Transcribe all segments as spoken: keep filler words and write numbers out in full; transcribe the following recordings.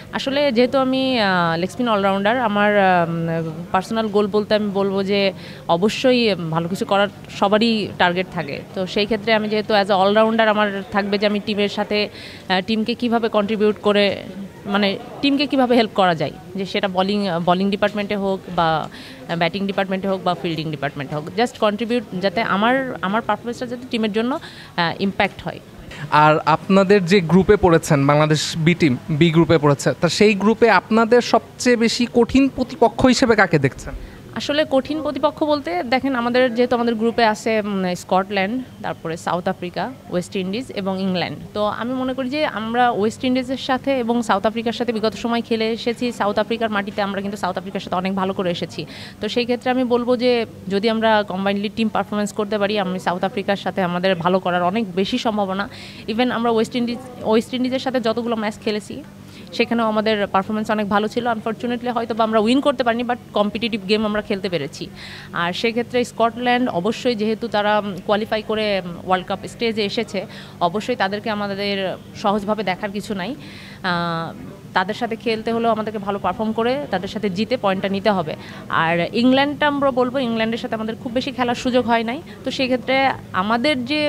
আসলে যেহেতু আমি লেগ স্পিন অলরাউন্ডার, আমার পার্সোনাল গোল বলতে আমি বলবো যে অবশ্যই ভালো কিছু করার সবারই টার্গেট থাকে। তো সেই ক্ষেত্রে আমি যেহেতু অ্যাজ এ অলরাউন্ডার আমার থাকবে যে আমি টিমের সাথে টিমকে কিভাবে কন্ট্রিবিউট করে, মানে টিমকে কিভাবে হেল্প করা যায়, যে সেটা বলিং বলিং ডিপার্টমেন্টে হোক বা ব্যাটিং ডিপার্টমেন্টে হোক বা ফিল্ডিং ডিপার্টমেন্টে হোক, জাস্ট কন্ট্রিবিউট যাতে আমার আমার পারফরমেন্সটা যাতে টিমের জন্য ইম্প্যাক্ট হয়। আর আপনাদের যে গ্রুপে পড়েছেন, বাংলাদেশ বি টিম বি গ্রুপে পড়েছে, তা সেই গ্রুপে আপনাদের সবচেয়ে বেশি কঠিন প্রতিপক্ষ হিসেবে কাকে দেখছেন? আসলে কঠিন প্রতিপক্ষ বলতে দেখেন, আমাদের যেহেতু আমাদের গ্রুপে আছে স্কটল্যান্ড, তারপরে সাউথ আফ্রিকা, ওয়েস্ট ইন্ডিজ এবং ইংল্যান্ড। তো আমি মনে করি যে আমরা ওয়েস্ট ইন্ডিজের সাথে এবং সাউথ আফ্রিকার সাথে বিগত সময় খেলে এসেছি। সাউথ আফ্রিকার মাটিতে আমরা কিন্তু সাউথ আফ্রিকার সাথে অনেক ভালো করে এসেছি। তো সেই ক্ষেত্রে আমি বলবো যে যদি আমরা কম্বাইন্ডলি টিম পারফরমেন্স করতে পারি, আমি সাউথ আফ্রিকার সাথে আমাদের ভালো করার অনেক বেশি সম্ভাবনা। ইভেন আমরা ওয়েস্ট ইন্ডিজ ওয়েস্ট ইন্ডিজের সাথে যতগুলো ম্যাচ খেলেছি সেখানেও আমাদের পারফরমেন্স অনেক ভালো ছিল। আনফর্চুনেটলি হয়তো বা আমরা উইন করতে পারিনি, বাট কম্পিটিটিভ গেম আমরা খেলতে পেরেছি। আর সেক্ষেত্রে স্কটল্যান্ড অবশ্যই, যেহেতু তারা কোয়ালিফাই করে ওয়ার্ল্ড কাপ স্টেজে এসেছে, অবশ্যই তাদেরকে আমাদের সহজভাবে দেখার কিছু নাই। তাদের সাথে খেলতে হলেও আমাদেরকে ভালো পারফর্ম করে তাদের সাথে জিতে পয়েন্টটা নিতে হবে। আর ইংল্যান্ডটা আমরা বলবো, ইংল্যান্ডের সাথে আমাদের খুব বেশি খেলার সুযোগ হয় নাই। তো সেক্ষেত্রে আমাদের যে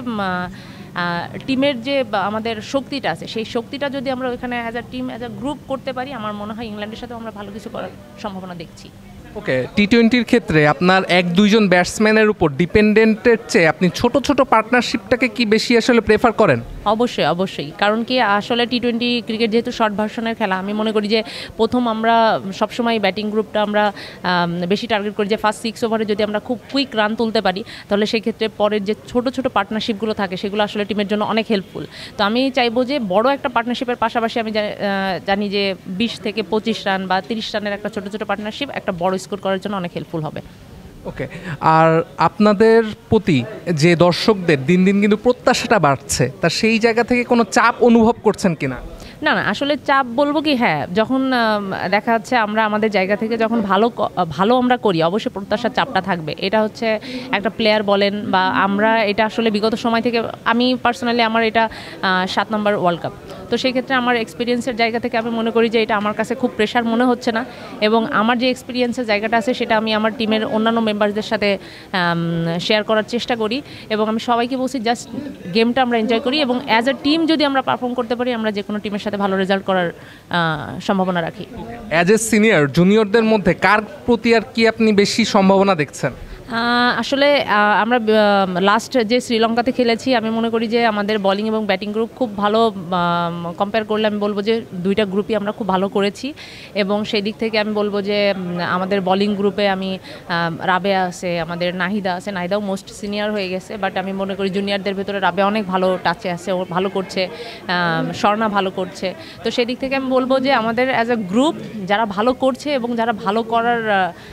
টিমের যে আমাদের শক্তিটা আছে, সেই শক্তিটা যদি আমরা ওইখানে as a team as a group করতে পারি, আমার মনে হয় ইংল্যান্ডের সাথেও আমরা ভালো কিছু করার সম্ভাবনা দেখছি। ওকে, টি টোয়েন্টির ক্ষেত্রে আপনার এক দুইজন ব্যাটসম্যানের উপর ডিপেন্ডেন্টের চেয়ে আপনি ছোট ছোট পার্টনারশিপটাকে কি বেশি আসলে প্রেফার করেন? অবশ্যই অবশ্যই, কারণ কি আসলে টি টোয়েন্টি ক্রিকেট যেহেতু শর্ট ভার্সনের খেলা, আমি মনে করি যে প্রথম আমরা সবসময় ব্যাটিং গ্রুপটা আমরা বেশি টার্গেট করি যে ফার্স্ট সিক্স ওভারে যদি আমরা খুব কুইক রান তুলতে পারি, তাহলে সেক্ষেত্রে পরের যে ছোট ছোট পার্টনারশিপগুলো থাকে সেগুলো আসলে টিমের জন্য অনেক হেল্পফুল। তো আমি চাইবো যে বড় একটা পার্টনারশিপের পাশাপাশি আমি জানি যে বিশ থেকে পঁচিশ রান বা তিরিশ রানের একটা ছোট ছোট পার্টনারশিপ একটা বড় স্কোর করার জন্য অনেক হেল্পফুল হবে। ওকে, আর আপনাদের প্রতি যে দর্শকদের দিন দিন কিন্তু প্রত্যাশাটা বাড়ছে, তা সেই জায়গা থেকে কোনো চাপ অনুভব করছেন কিনা? না না, আসলে চাপ বলবো কি, হ্যাঁ, যখন দেখা যাচ্ছে আমরা আমাদের জায়গা থেকে যখন ভালো ভালো আমরা করি, অবশ্যই প্রত্যাশার চাপটা থাকবে। এটা হচ্ছে একটা প্লেয়ার বলেন বা আমরা, এটা আসলে বিগত সময় থেকে আমি পার্সোনালি আমার এটা সাত নম্বর ওয়ার্ল্ড কাপ। তো সেই ক্ষেত্রে আমার এক্সপিরিয়েন্সের জায়গা থেকে আমি মনে করি যে এটা আমার কাছে খুব প্রেশার মনে হচ্ছে না, এবং আমার যে এক্সপিরিয়েন্সের জায়গাটা আছে সেটা আমি আমার টিমের অন্যান্য মেম্বারদের সাথে শেয়ার করার চেষ্টা করি, এবং আমি সবাইকে বলছি জাস্ট গেমটা আমরা এনজয় করি, এবং অ্যাজ আ টিম যদি আমরা পারফর্ম করতে পারি, আমরা যে কোনো টিমের সাথে ভালো রেজাল্ট করার সম্ভাবনা রাখি। অ্যাজ এ সিনিয়র জুনিয়রদের মধ্যে কার প্রতি আর কি আপনি বেশি সম্ভাবনা দেখছেন? আসলে আমরা লাস্ট যে শ্রীলঙ্কাতে খেলেছি, আমি মনে করি যে আমাদের বোলিং এবং ব্যাটিং গ্রুপ খুব ভালো। কম্পেয়ার করলে আমি বলবো যে দুইটা গ্রুপই আমরা খুব ভালো করেছি, এবং সেই দিক থেকে আমি বলবো যে আমাদের বোলিং গ্রুপে আমি রাবেয়া আছে, আমাদের নাহিদা আছে। নাহিদাও মোস্ট সিনিয়র হয়ে গেছে, বাট আমি মনে করি জুনিয়রদের ভেতরে রাবেয়া অনেক ভালো টাচে আছে, ও ভালো করছে, স্বর্ণা ভালো করছে। তো সেই দিক থেকে আমি বলবো যে আমাদের অ্যাজ আ গ্রুপ যারা ভালো করছে এবং যারা ভালো করার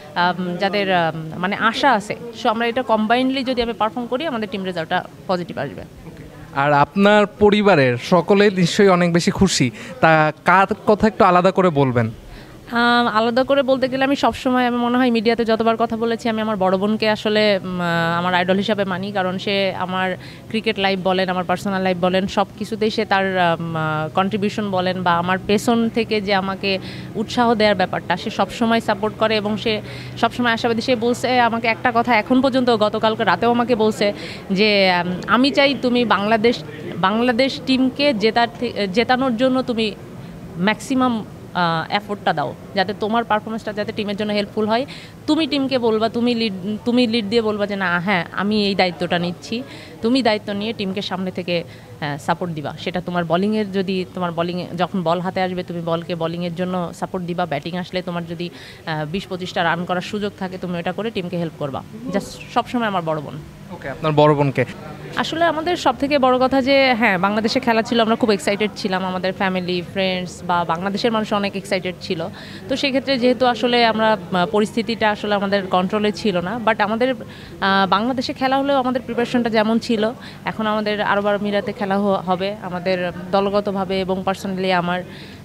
যাদের মানে আশা আছে, সো আমরা এটা কম্বাইন্ডলি যদি আমি পারফর্ম করি, আমাদের টিম রেজাল্টটা পজিটিভ আসবে। আর আপনার পরিবারের সকলেই নিশ্চয়ই অনেক বেশি খুশি, তা কার কথা একটু আলাদা করে বলবেন? আলাদা করে বলতে গেলে আমি সবসময়, আমি মনে হয় মিডিয়াতে যতবার কথা বলেছি, আমি আমার বড় বোনকে আসলে আমার আইডল হিসাবে মানি, কারণ সে আমার ক্রিকেট লাইফ বলেন, আমার পার্সোনাল লাইফ বলেন, সব কিছুতেই সে তার কন্ট্রিবিউশন বলেন বা আমার পেছন থেকে যে আমাকে উৎসাহ দেওয়ার ব্যাপারটা, সে সবসময় সাপোর্ট করে, এবং সে সবসময় আশাবাদী। সে বলছে আমাকে একটা কথা, এখন পর্যন্ত গতকালকে রাতেও আমাকে বলছে যে আমি চাই তুমি বাংলাদেশ বাংলাদেশ টিমকে জেতার জেতানোর জন্য তুমি ম্যাক্সিমাম এফোর্টটা দাও, যাতে তোমার পারফরমেন্সটা যাতে টিমের জন্য হেল্পফুল হয়। তুমি টিমকে বলবা, তুমি লিড তুমি লিড দিয়ে বলবা যে না, হ্যাঁ আমি এই দায়িত্বটা নিচ্ছি। তুমি দায়িত্ব নিয়ে টিমকে সামনে থেকে সাপোর্ট দিবা। সেটা তোমার বলিংয়ের, যদি তোমার বলিংয়ে যখন বল হাতে আসবে, তুমি বলকে বলিংয়ের জন্য সাপোর্ট দিবা। ব্যাটিং আসলে তোমার যদি বিশ পঁচিশটা রান করার সুযোগ থাকে, তুমি ওটা করে টিমকে হেল্প করবা। জাস্ট সবসময় আমার বড় বোন। ওকে, আপনার বড় বোনকে আসলে আমাদের সব থেকে বড় কথা যে হ্যাঁ, বাংলাদেশে খেলা ছিল, আমরা খুব এক্সাইটেড ছিলাম, আমাদের ফ্যামিলি ফ্রেন্ডস বা বাংলাদেশের মানুষ অনেক এক্সাইটেড ছিল। তো সেক্ষেত্রে যেহেতু আসলে আমরা পরিস্থিতিটা আসলে আমাদের কন্ট্রোলে ছিল না, বাট আমাদের বাংলাদেশে খেলা হলেও আমাদের প্রিপারেশনটা যেমন ছিল, এখন আমাদের আরব আমিরাতে খেলা হবে আমাদের দলগতভাবে এবং পার্সোনালি আমার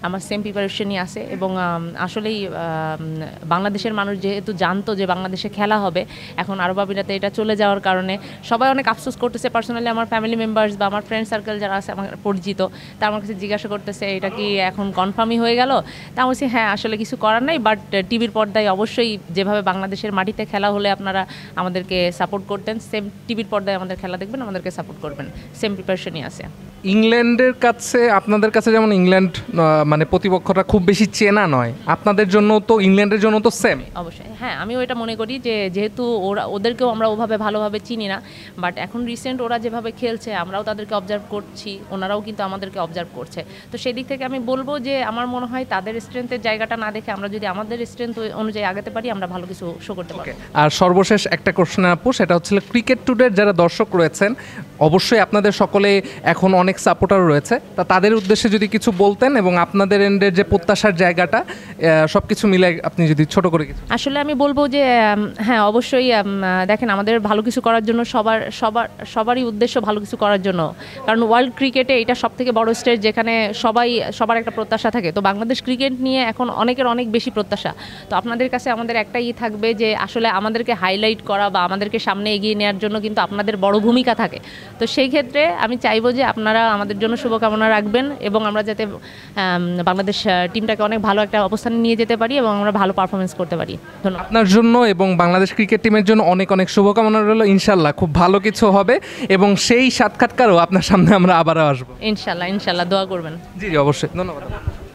আমার সেম প্রিপারেশনই আছে এবং আম, আসলেই আম, বাংলাদেশের মানুষ যেহেতু জানতো যে বাংলাদেশে খেলা হবে, এখন আরব আমিরাতে এটা চলে যাওয়ার কারণে সবাই অনেক আফসোস করতেছে। পার্সোনালি আমার ফ্যামিলি মেম্বার্স বা আমার ফ্রেন্ড সার্কেল যারা আছে আমার পরিচিত, তা আমার কাছে জিজ্ঞাসা করতেছে এটা কি এখন কনফার্মই হয়ে গেল। তা আমি বলছি হ্যাঁ, আসলে কিছু করার নাই, বাট টিভির পর্দায় অবশ্যই যেভাবে বাংলাদেশের মাটিতে খেলা হলে আপনারা আমাদেরকে সাপোর্ট করতেন, সেম টিভির পর্দায় আমাদের খেলা দেখবেন, আমাদেরকে সাপোর্ট করবেন, সেম প্রিপারেশনই আছে। ইংল্যান্ডের কাছে, আপনাদের কাছে যেমন ইংল্যান্ড আহ, মানে প্রতিপক্ষটা খুব বেশি চেনা নয়, আপনাদের জন্য তো ইংল্যান্ডের জন্য তো সেম। অবশ্যই হ্যাঁ, আমিও এটা মনে করি যে যেহেতু ওরা ওদেরকেও আমরা ওভাবে ভালোভাবে চিনি না, বাট এখন রিসেন্ট ওরা যেভাবে খেলছে আমরাও তাদেরকে অবজার্ভ করছি, ওনারাও কিন্তু আমাদেরকে অবজার্ভ করছে। তো সেই দিক থেকে আমি বলবো যে আমার মনে হয় তাদের স্ট্রেংথের জায়গাটা না দেখে আমরা যদি আমাদের স্ট্রেংথ অনুযায়ী আগাতে পারি, আমরা ভালো কিছু শো করতে পারবো। আর সর্বশেষ একটা কোশ্চেন আপু, সেটা হচ্ছে ক্রিকেট টুডের যারা দর্শক রয়েছেন, অবশ্যই আপনাদের সকলে এখন অনেক সাপোর্টার রয়েছে, তা তাদের উদ্দেশ্যে যদি কিছু বলতেন এবং আপনাদের এন্ডের যে প্রত্যাশার জায়গাটা সব কিছু মিলে আপনি যদি ছোট করে কিছু। আসলে আমি বলবো যে উম, হ্যাঁ অবশ্যই উম, দেখেন আমাদের ভালো কিছু করার জন্য সবার সবার সবারই উদ্দেশ্য ভালো কিছু করার জন্য, কারণ ওয়ার্ল্ড ক্রিকেটে এটা সব থেকে বড় স্টেজ যেখানে সবাই সবার একটা প্রত্যাশা থাকে। তো বাংলাদেশ ক্রিকেট নিয়ে এখন অনেকের অনেক বেশি প্রত্যাশা। তো আপনাদের কাছে আমাদের একটাই থাকবে যে আসলে আমাদেরকে হাইলাইট করা বা আমাদেরকে সামনে এগিয়ে নেওয়ার জন্য কিন্তু আপনাদের বড় ভূমিকা থাকে। তো সেই ক্ষেত্রে আমি চাইবো যে আপনারা আমাদের জন্য শুভকামনা রাখবেন এবং আমরা যাতে আম, বাংলাদেশ আহ, টিমটাকে অনেক ভালো একটা অবস্থানে নিয়ে যেতে পারি এবং আমরা ভালো পারফরমেন্স করতে পারি। ধন্যবাদ। আপনার জন্য এবং বাংলাদেশ ক্রিকেট টিমের জন্য অনেক অনেক শুভকামনা রইল। ইনশাল্লাহ খুব ভালো কিছু হবে এবং সেই সাক্ষাৎকারও আপনার সামনে আমরা আবারও আসবো। ইনশাল্লাহ ইনশাল্লাহ দোয়া করবেন। জি জি অবশ্যই, ধন্যবাদ।